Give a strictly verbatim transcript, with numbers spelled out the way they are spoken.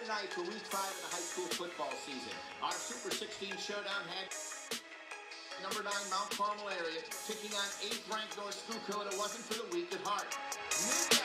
night for week five of the high school football season. Our Super sixteen showdown had number nine Mount Carmel area taking on eighth ranked North Schuylkill, and it wasn't for the weak at heart.